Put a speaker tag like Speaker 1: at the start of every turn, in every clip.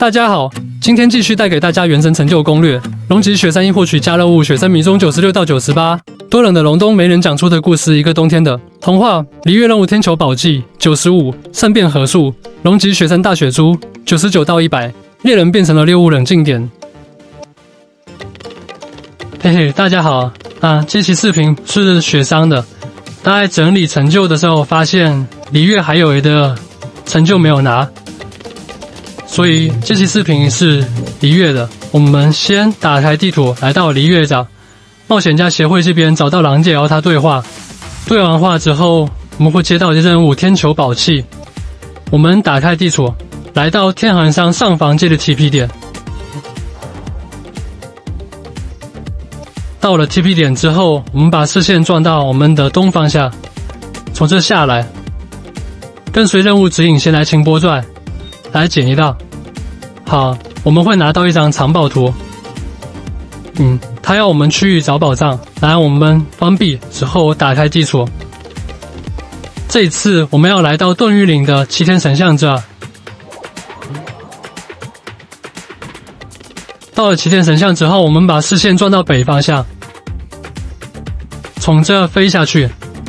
Speaker 1: 大家好，今天继续带给大家原神成就攻略。龙级雪山一获取加任务雪山迷踪96到98，多冷的隆冬没人讲出的故事，一个冬天的童话。璃月任务天球宝记95，善变合数。龙级雪山大雪珠99到100，猎人变成了猎物冷静点。嘿嘿，大家好啊！这期视频是雪山的，大家整理成就的时候发现璃月还有一个成就没有拿。 所以这期视频是璃月的。我们先打开地图，来到璃月岛冒险家协会这边，找到狼姐，然后他对话。对完话之后，我们会接到一个任务天球宝器。我们打开地图，来到天寒山上方这个 TP 点。到了 TP 点之后，我们把视线转到我们的东方向，从这下来，跟随任务指引，先来清波传。 来捡一道，好，我们会拿到一张藏宝图。他要我们去找宝藏，来，我们关闭之后打开地图。这一次我们要来到顿玉岭的齐天神像这。到了齐天神像之后，我们把视线转到北方向，从这飞下去。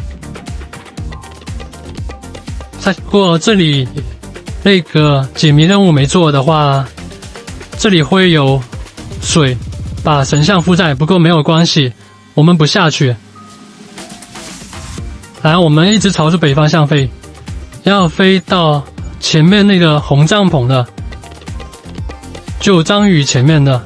Speaker 1: 再过这里。 那个解谜任务没做的话，这里会有水把神像覆盖，不过没有关系，我们不下去。来，我们一直朝着北方向飞，要飞到前面那个红帐篷的，就张宇前面的。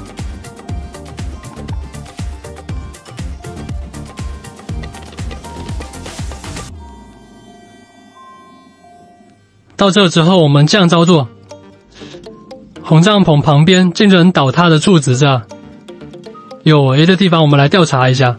Speaker 1: 到这之后，我们降招作，红帐篷旁边竟然倒塌的柱子这有 A 的地方，我们来调查一下。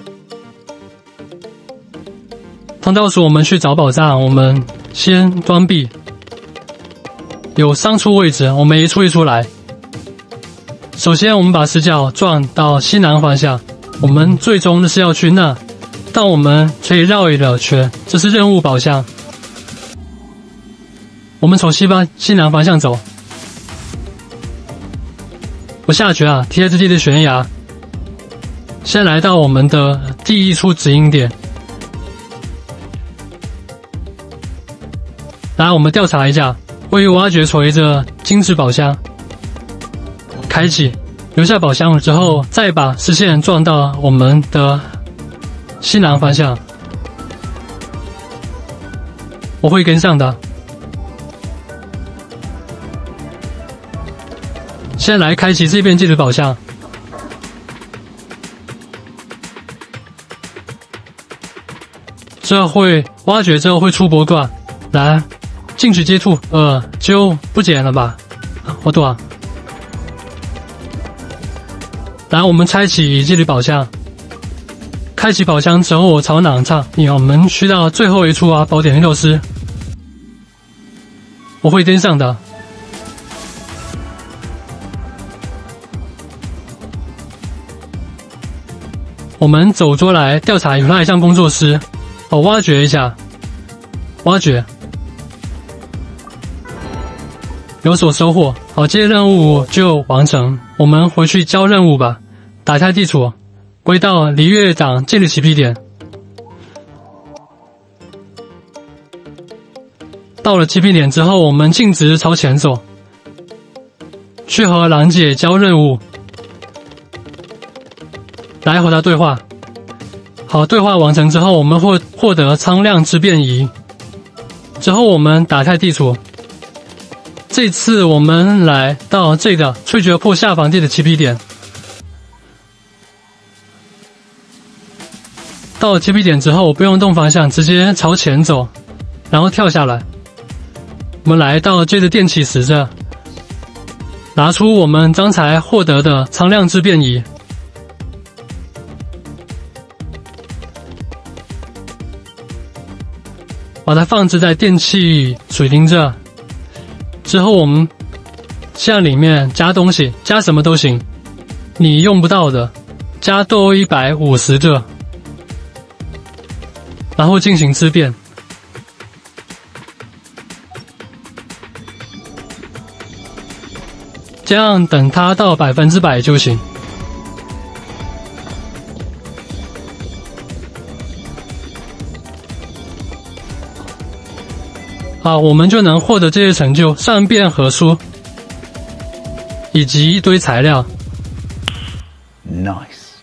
Speaker 1: 通道时我们去找宝藏，我们先关闭。有3处位置，我们一处一处来。首先，我们把视角转到西南方向，我们最终是要去那，但我们可以绕一个圈，这是任务宝箱。 我们从西南方向走，不下去啊！贴着地的悬崖，先来到我们的第一处指引点。来，我们调查一下，位于挖掘锤的金质宝箱，开启，留下宝箱之后，再把视线转到我们的西南方向，我会跟上的。 先来开启这边记的宝箱，这会挖掘之后会出波段，来进去接触，就不捡了吧，好多啊！来，我们拆启这里宝箱，开启宝箱之后，我朝哪唱？我们去到最后一处啊，宝典六师，我会跟上的。 我们走出来调查，有那一项工作室，挖掘一下，挖掘，有所收获。好，这些任务就完成，我们回去交任务吧。打开地图，归到璃月岛这里起批点。到了起批点之后，我们径直朝前走，去和狼姐交任务。 来和他对话，好，对话完成之后，我们会获得苍亮之变仪。之后我们打开地图，这次我们来到这个吹决破下方地的起批点。到了起批点之后，不用动方向，直接朝前走，然后跳下来。我们来到这个电气石这，拿出我们刚才获得的苍亮之变仪。 把它放置在电气水晶这，之后我们向里面加东西，加什么都行，你用不到的，加多150个，然后进行质变。 这样等它到100%就行。好，我们就能获得这些成就：善变核素，以及一堆材料。
Speaker 2: Nice。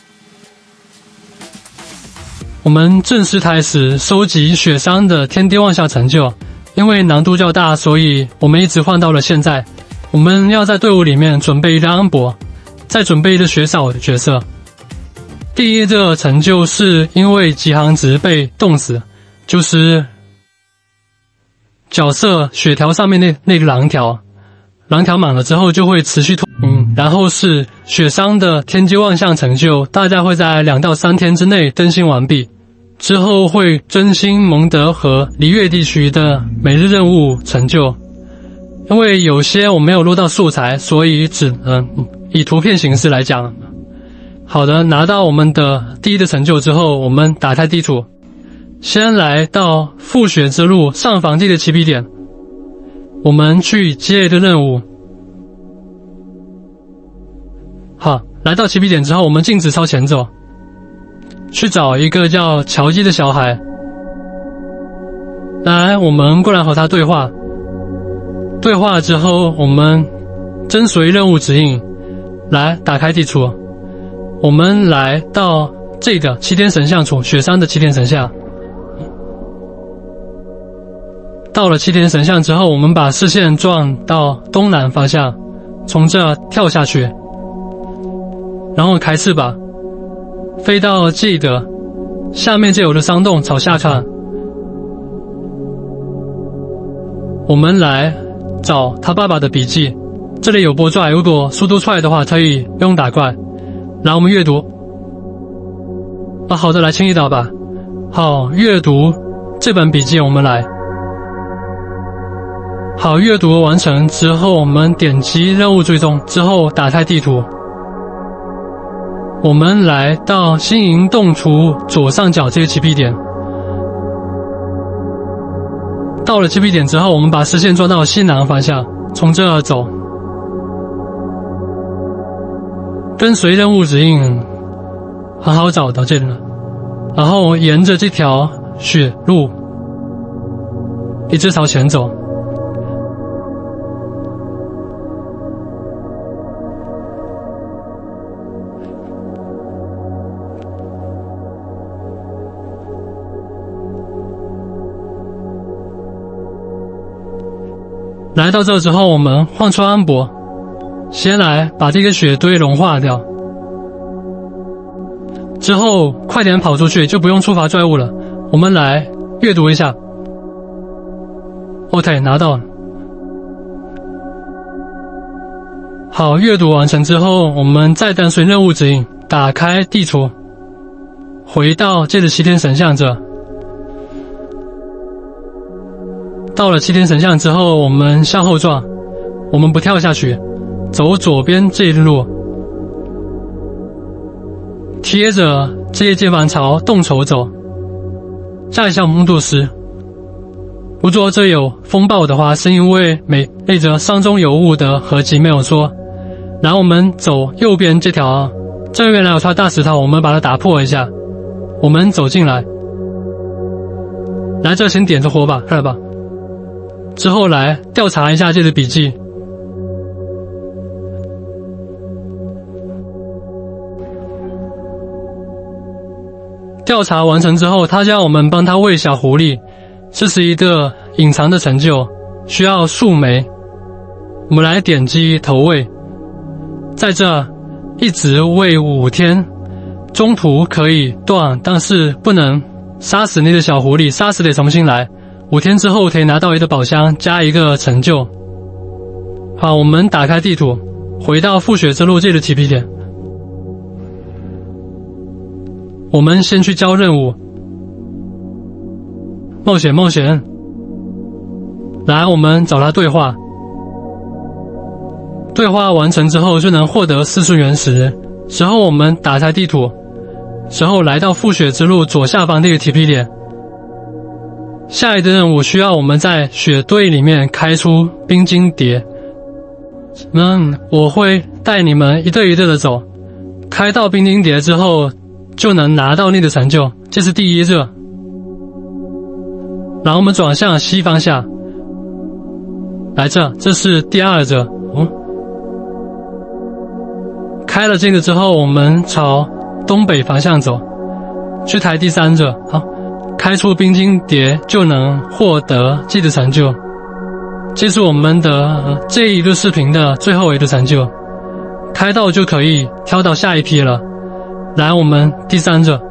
Speaker 1: 我们正式开始收集雪山的天地万象成就，因为难度较大，所以我们一直换到了现在。我们要在队伍里面准备一个安博，再准备一个雪扫的角色。第一个成就是因为极寒值被冻死，就是角色血条上面那个狼条满了之后就会持续拖。然后是雪山的天机万象成就，大概会在2到3天之内更新完毕。之后会更新蒙德和璃月地区的每日任务成就，因为有些我没有录到素材，所以只能以图片形式来讲。好的，拿到我们的第一的成就之后，我们打开地图，先来到覆雪之路上房地的起笔点，我们去接一个任务。好，来到起笔点之后，我们径直朝前走，去找一个叫乔伊的小孩。来，我们过来和他对话。对话之后，我们跟随任务指引，来打开地图。我们来到这个7天神像处，雪山的7天神像。到了7天神像之后，我们把视线转到东南方向，从这跳下去，然后开翅膀，飞到这个下面就有的山洞朝下看。我们来找他爸爸的笔记，这里有波拽，如果速度快的话可以不用打怪。来，我们阅读。好的，来清一岛吧。好，阅读这本笔记，我们来。好，阅读完成之后，我们点击任务追踪之后打开地图。我们来到新营洞图左上角这个起笔点。到了起笔点之后，我们把视线转到西南方向，从这儿走，跟随任务指引，很好找到这里了。然后沿着这条雪路一直朝前走。来到这之后，我们换出安博，先来把这个雪堆融化掉，之后快点跑出去，就不用触发怪物了。我们来阅读一下。OK， 拿到了。好，阅读完成之后，我们再跟随任务指引，打开地图，回到这个7天神像这。到了7天神像之后，我们向后转，我们不跳下去，走左边这一路，贴着这些阶盘朝洞口走，下一项梦杜斯。如果这有风暴的话，是因为那则山中有雾的合集没有说。然后我们走右边这条，这边来有块大石头，我们把它打破一下，我们走进来。来，这先点着火吧，看了吧。之后来调查一下这个笔记。调查完成之后，他叫我们帮他喂小狐狸，这是一个隐藏的成就，需要树莓。我们来点击投喂，在这一直喂5天，中途可以断，但是不能杀死那个小狐狸，杀死得重新来。5天之后可以拿到一个宝箱，加一个成就。好，我们打开地图，回到覆雪之路这个起笔点。我们先去交任务，冒险。来，我们找他对话。对话完成之后就能获得4束原石。之后我们打开地图，之后来到覆雪之路左下方这个起笔点。下一个任务需要我们在雪堆里面开出冰晶蝶。 我会带你们一队一队的走，开到冰晶蝶之后就能拿到那个成就，这是第一热。然后我们转向西方向，来这是第二热。开了这个之后，我们朝东北方向走，去抬第三热。好，开出冰晶蝶就能获得这个成就。这是我们的这一个视频的最后一个成就，开到就可以跳到下一批了。来，我们第三热，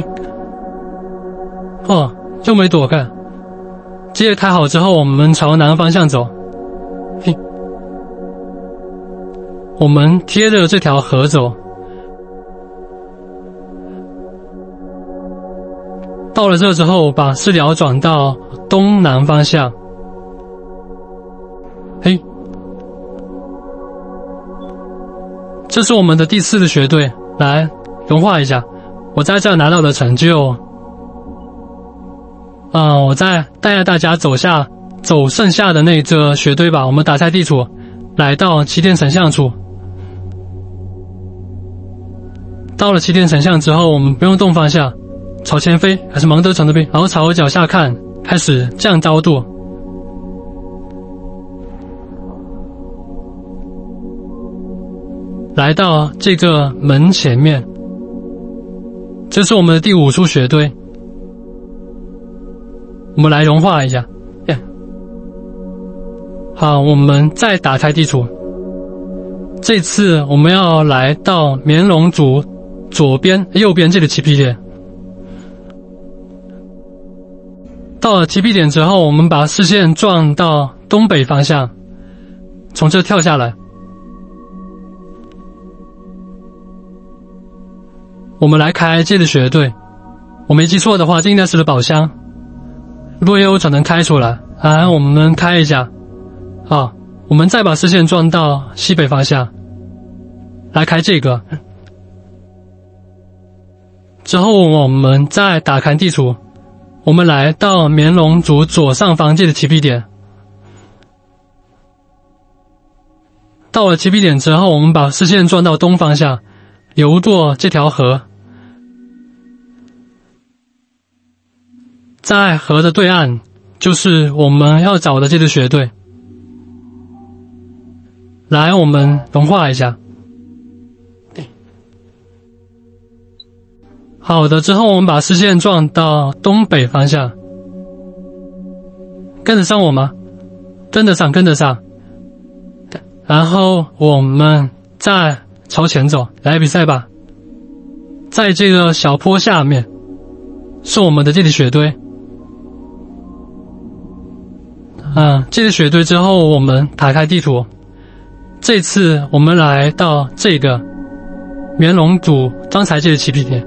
Speaker 1: 就没躲开。这个开好之后，我们朝南方向走，我们贴着这条河走，到了这之后，把视角转到东南方向。这是我们的第4个学队，来融化一下。我在这拿到的成就，我再带着大家走剩下的那个学队吧。我们打开地图，来到齐天神像处。到了齐天神像之后，我们不用动方向，朝前飞，还是芒德城这边，然后朝脚下看，开始降高度。来到这个门前面，这是我们的第5处学队。我们来融化一下。好，我们再打开地图。这次我们要来到绵龙族右边这个起 P 点。到了起 P 点之后，我们把视线转到东北方向，从这跳下来。我们来开这个学队，我没记错的话，这应该是个宝箱，若有可能开出来。我们开一下。好，我们再把视线转到西北方向，来开这个。之后我们再打开地图，我们来到绵龙族左上方这个起 P 点。到了起 P 点之后，我们把视线转到东方向，游过这条河。在河的对岸，就是我们要找的这支学队。来，我们融化一下。好的，之后我们把视线转到东北方向。跟得上我吗？跟得上，跟得上。然后我们再朝前走，来比赛吧。在这个小坡下面，是我们的这里学队。这里学队之后，我们打开地图。这次我们来到这个绵龙族刚才这个起 P 点。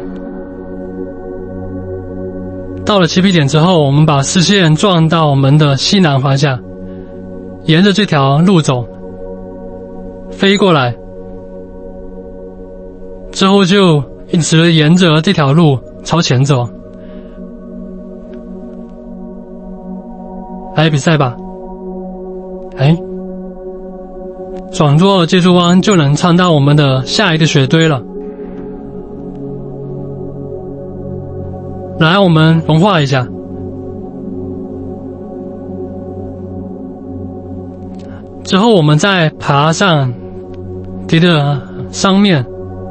Speaker 1: 到了起 P 点之后，我们把视线转到我们的西南方向，沿着这条路走，飞过来，之后就一直沿着这条路朝前走。来比赛吧。转过这座湾就能穿到我们的下一个学队了。来，我们融化一下。之后我们再爬上敌的上面。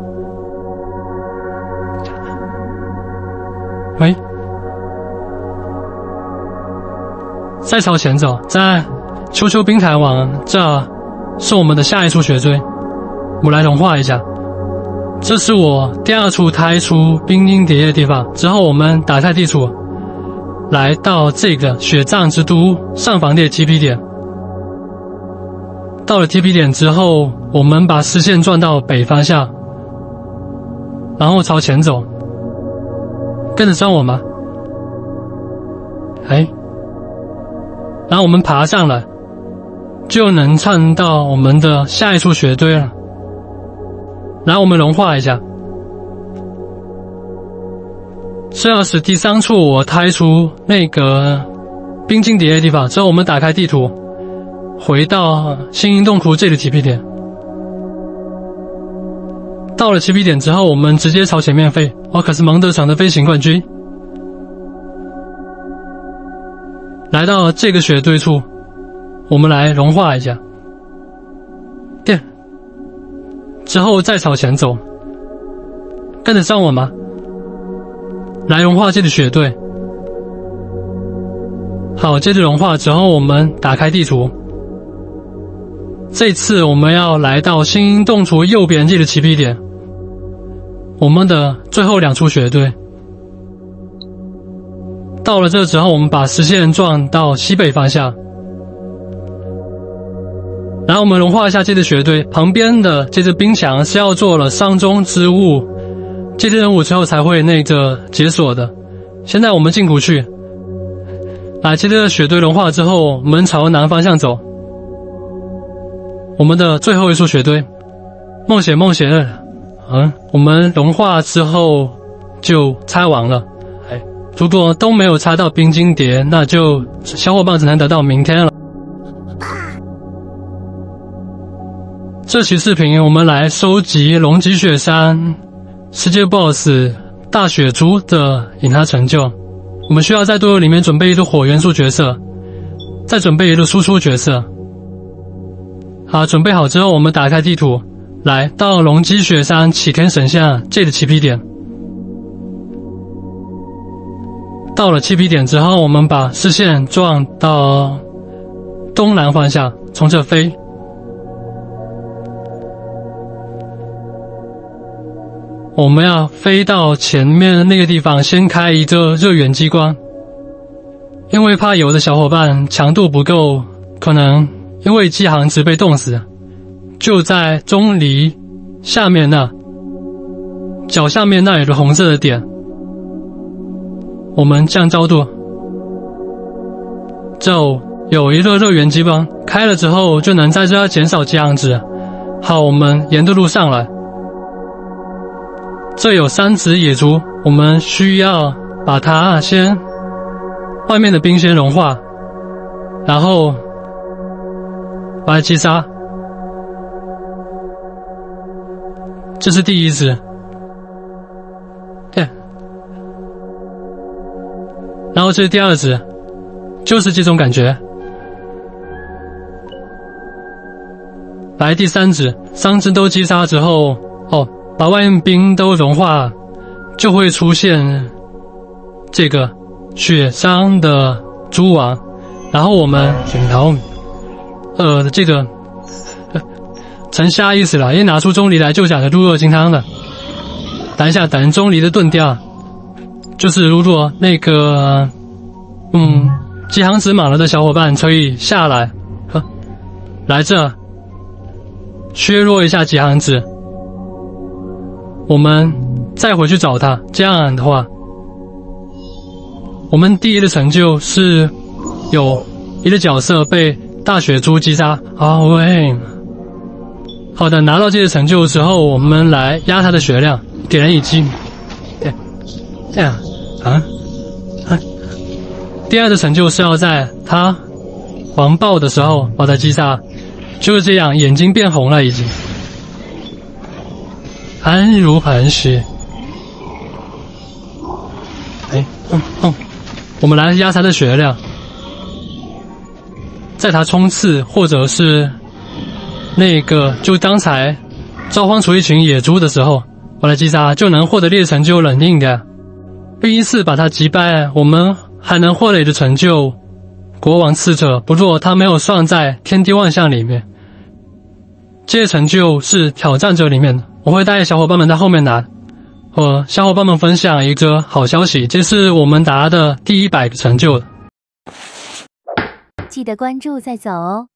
Speaker 1: 再朝前走，在秋秋冰台湾，这是我们的下一处学队。我们来融化一下。这是我第2处开出冰晶蝶的地方。之后我们打开地图，来到这个雪藏之都上方的 TP 点。到了 TP 点之后，我们把视线转到北方向，然后朝前走。跟得上我吗？然后我们爬上来，就能看到我们的下一处学队了。然后我们融化一下。这是第3处我开出那个冰晶蝶的地方。之后我们打开地图， 回到星鹰洞窟这里起辟点。到了起辟点之后，我们直接朝前面飞。我可是蒙德城的飞行冠军。来到这个雪堆处，我们来融化一下。电。之后再朝前走，跟得上我吗？来融化这里雪堆。好，接着融化之后，我们打开地图。这次我们要来到星鹰洞窟右边这里起辟点，我们的最后2处雪堆。到了这之后，我们把实线转到西北方向，然后我们融化一下这支雪堆。旁边的这支冰墙是要做了上中之物这支任务之后才会解锁的。现在我们进谷去，来，这支雪堆融化之后，我们朝南方向走。我们的最后一处雪堆，梦血，我们融化之后就拆完了。如果都没有拆到冰晶蝶，那就小伙伴只能等到明天了。这期视频我们来收集龙脊雪山世界 BOSS 大雪猪的隐藏成就。我们需要在队伍里面准备一个火元素角色，再准备一个输出角色。好，准备好之后，我们打开地图，来到龙脊雪山启天神像这里起辟点。到了起辟点之后，我们把视线转到东南方向，从这飞。我们要飞到前面那个地方，先开一个热源激光，因为怕有的小伙伴强度不够，可能因为机航值被冻死，就在钟离下面那脚下面那有个红色的点，我们降高度，就有一个热源激光开了之后，就能在这减少机航值。好，我们沿着路上来。这有3只野猪，我们需要把它先外面的冰先融化，然后把它击杀。这是第1只，对，然后这是第2只，就是这种感觉。来，第3只，3只都击杀之后，把外面冰都融化，就会出现这个雪山的蛛王。然后我们这个成下意识了，也拿出钟离来就讲的入恶金汤的。等一下，等钟离的盾掉，就是如果那个机航值满了的小伙伴可以下来，来这削弱一下机航值。我们再回去找他，这样的话，我们第1的成就是有一个角色被大雪猪击杀。好的，拿到这个成就之后，我们来压他的血量，点燃一击。对，这样第2的成就是要在他黄爆的时候把他击杀，就是这样，眼睛变红了已经。安如磐石。我们来压他的血量，在他冲刺或者是就刚才召唤出一群野猪的时候，我来击杀就能获得劣成就冷硬的。第1次把他击败，我们还能获得一个成就国王刺者，不过他没有算在天地万象里面。这些成就是挑战者里面的，我会带小伙伴们在后面拿。和小伙伴们分享一个好消息，这是我们达的第100个成就了。
Speaker 2: 记得关注再走哦。